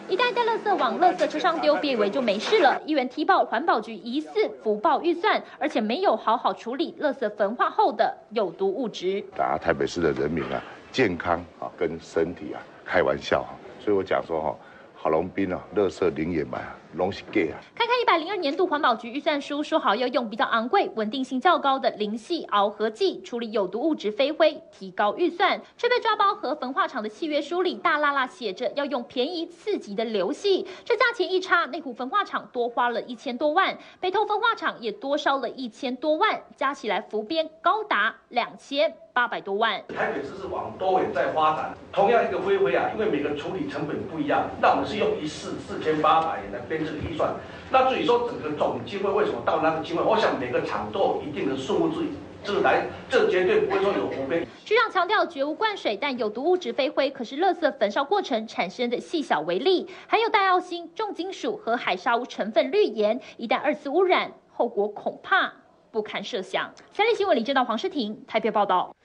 一袋袋垃圾往垃圾车上丢，别以为就没事了。议员提报环保局疑似浮报预算，而且没有好好处理垃圾焚化后的有毒物质。 打台北市的人民啊，健康啊跟身体啊开玩笑啊，所以我讲说郝龙斌啊，垃圾零掩埋啊，拢是假啊。 看看102年度环保局预算书，说好要用比较昂贵、稳定性较高的磷系螯合剂处理有毒物质飞灰，提高预算，却被抓包和焚化厂的契约书里大辣辣写着要用便宜刺激的硫系。这价钱一差，内湖焚化厂多花了1000多万，北投焚化厂也多烧了1000多万，加起来浮编高达2800多万。 台北市是往多元在发展，同样一个飞灰啊，因为每个处理成本不一样，那我们是用4800元来编这个预算。那至于说整个总经费为什么到那个经费，我想每个厂都有一定的数目这绝对不会说有浮编。 局长强调绝无灌水，但有毒物质飞灰可是垃圾焚烧过程产生的细小微粒，含有戴奥辛、重金属和海砂屋成分氯盐，一旦二次污染，后果恐怕不堪设想。三立新闻李正道、黄诗婷台北报道。